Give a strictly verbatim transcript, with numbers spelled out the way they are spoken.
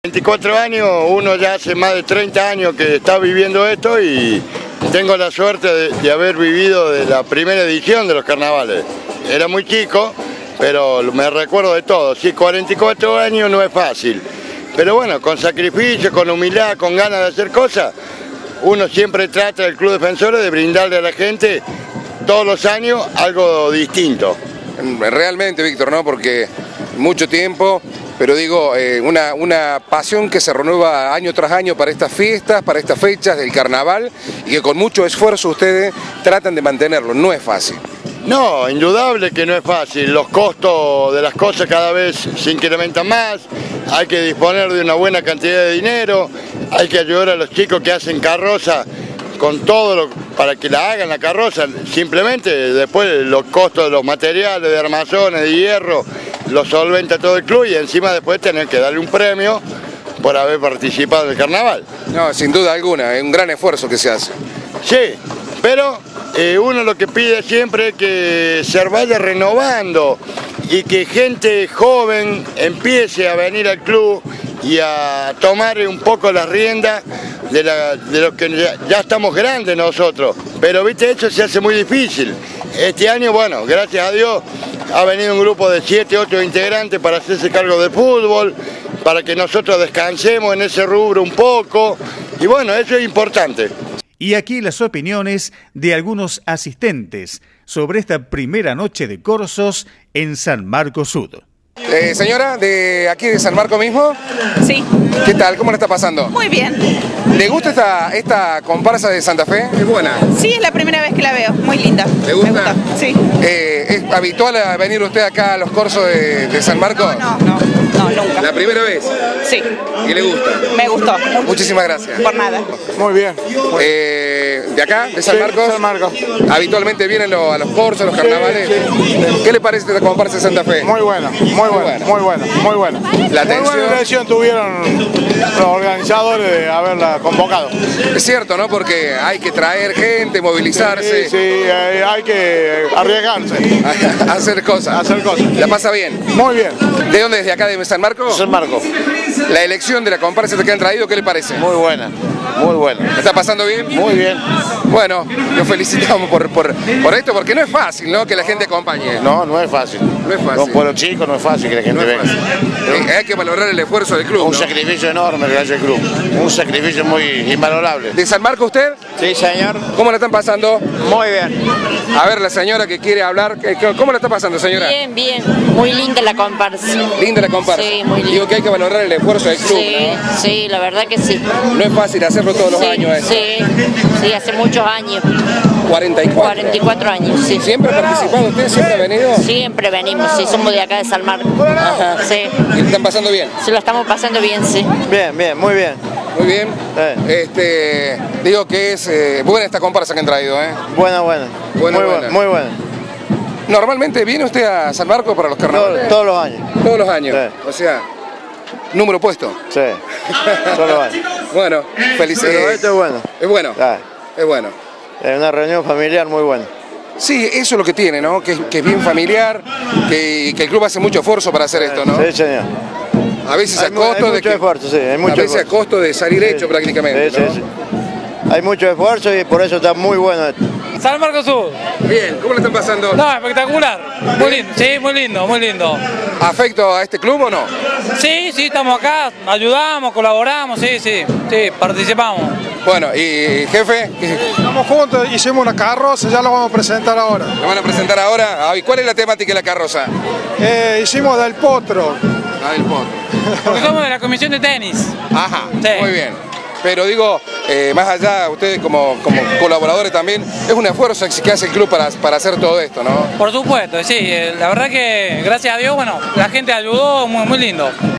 veinticuatro años, uno ya hace más de treinta años que está viviendo esto y tengo la suerte de, de haber vivido de la primera edición de los carnavales. Era muy chico, pero me recuerdo de todo. Sí, cuarenta y cuatro años no es fácil, pero bueno, con sacrificio, con humildad, con ganas de hacer cosas, uno siempre trata del Club Defensores de brindarle a la gente todos los años algo distinto. Realmente, Víctor, ¿no? Porque mucho tiempo, pero digo, eh, una, una pasión que se renueva año tras año para estas fiestas, para estas fechas del carnaval, y que con mucho esfuerzo ustedes tratan de mantenerlo. No es fácil. No, indudable que no es fácil. Los costos de las cosas cada vez se incrementan más, hay que disponer de una buena cantidad de dinero, hay que ayudar a los chicos que hacen carroza con todo lo, para que la hagan la carroza. Simplemente después los costos de los materiales, de armazones, de hierro, los solventa todo el club y encima después tener que darle un premio por haber participado en el carnaval. No, sin duda alguna, es un gran esfuerzo que se hace. Sí, pero eh, uno lo que pide siempre es que se vaya renovando y que gente joven empiece a venir al club y a tomar un poco las riendas de, la, de los que ya, ya estamos grandes nosotros, pero viste, eso se hace muy difícil. Este año, bueno, gracias a Dios, ha venido un grupo de siete, ocho integrantes para hacerse cargo de fútbol, para que nosotros descansemos en ese rubro un poco, y bueno, eso es importante. Y aquí las opiniones de algunos asistentes sobre esta primera noche de Corsos en San Marcos Sud. Eh, señora, ¿de aquí de San Marcos mismo? Sí. ¿Qué tal? ¿Cómo le está pasando? Muy bien. ¿Le gusta esta, esta comparsa de Santa Fe? ¿Es buena? Sí, es la primera vez que la veo. Muy linda. ¿Le gusta? Me gusta, sí. Eh, ¿Es habitual a venir usted acá a los Corsos de, de San Marcos? No, no, no, no, nunca. ¿La primera vez? Sí. ¿Y le gusta? Me gustó. Muchísimas gracias. Por nada. Muy bien. Eh, ¿De acá? ¿De San Sí, Marcos? San Marcos. ¿Habitualmente vienen lo- a los Corsos, a los carnavales? Sí, sí. ¿Qué le parece esta comparsa de Santa Fe? Muy buena, muy buena, muy buena, muy buena. La Muy atención. buena elección tuvieron los organizadores de haberla convocado. Es cierto, ¿no? Porque hay que traer gente, movilizarse, Sí, sí, eh, hay que arriesgarse, a hacer cosas. hacer cosas. ¿La pasa bien? Muy bien. ¿De dónde? ¿Desde acá de San Marcos? San Marcos, La elección de la comparsa que han traído, ¿qué le parece? muy buena, muy buena, ¿La está pasando bien? muy bien. Bueno, los felicitamos por, por, por esto, porque no es fácil, ¿no? Que la gente acompañe. No, no es fácil. No es fácil. Con pueblo chico no es fácil que la gente No es venga. fácil. Eh, hay que valorar el esfuerzo del club, Un ¿no? sacrificio enorme que hace el club, un sacrificio muy invalorable. ¿De San Marcos usted? Sí, señor. ¿Cómo la están pasando? Muy bien. A ver, la señora que quiere hablar, ¿qué- qué- ¿cómo la está pasando, señora? Bien, bien. Muy linda la comparsa. Linda la comparsa. Sí, muy linda. Digo que hay que valorar el esfuerzo del club, Sí, sí, la verdad que sí. ¿no? No es fácil hacerlo todos los Sí, años, ¿eh? sí, sí, hace muchos años. cuarenta y cuatro. cuarenta y cuatro años, sí. ¿Siempre ha participado usted? ¿Siempre ha venido? Siempre venimos, sí, somos de acá de San Marcos. Ajá. Sí, ¿Y le están pasando bien? se lo estamos pasando bien, sí. Bien, bien, muy bien. Muy bien. Eh. Este, digo que es eh, buena esta comparsa que han traído, ¿eh? Buena, buena. Buena, muy buena. buena. Muy buena. Normalmente viene usted a San Marcos para los carnavales. Todos, todos los años. Todos los años. Sí. O sea, número puesto. Sí. Todos los años. Bueno, Pero felicidades. esto es bueno. Es bueno. Ah, Es bueno. es una reunión familiar muy buena. Sí, eso es lo que tiene, ¿no? Que, es- que es bien familiar, que, que el club hace mucho esfuerzo para hacer esto, ¿no? Sí, señor. A veces Hay a mu- hay costo de mucho que, esfuerzo, sí, hay a mucho veces a esfuerzo. costo de salir hecho Sí. prácticamente, Sí, ¿no? sí, sí. Hay mucho esfuerzo y por eso está muy bueno esto. San Marcos Sud. Bien, ¿cómo le están pasando? No, espectacular. Muy lindo, sí, muy lindo, muy lindo. ¿Afecto a este club o no? Sí, sí, estamos acá, ayudamos, colaboramos, sí, sí, sí, participamos. Bueno, y jefe, Estamos juntos, hicimos una carroza, ya lo vamos a presentar ahora. ¿lo van a presentar ahora? Ah, ¿y cuál es la temática de la carroza? Eh, hicimos del potro. Ah, del potro. Porque somos de la comisión de tenis. Ajá, Sí. muy bien. Pero digo, eh, más allá, ustedes como, como colaboradores también, es un esfuerzo que hace el club para, para hacer todo esto, ¿no? Por supuesto, sí, eh, la verdad que gracias a Dios, bueno, la gente ayudó, muy, muy lindo.